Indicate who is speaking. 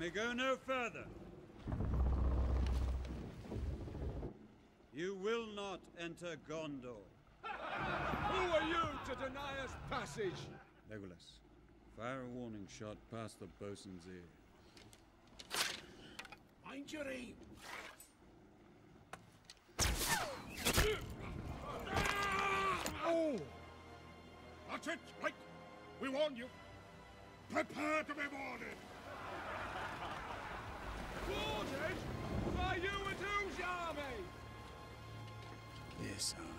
Speaker 1: may go no further. You will not enter Gondor.
Speaker 2: Who are you to deny us passage?
Speaker 1: Legolas, fire a warning shot past the bosun's ear.
Speaker 3: Mind your aim.
Speaker 2: Oh!
Speaker 3: That's it, right? We warn you. Prepare to be boarded.
Speaker 2: Boarded? By you and whose army?
Speaker 1: This army.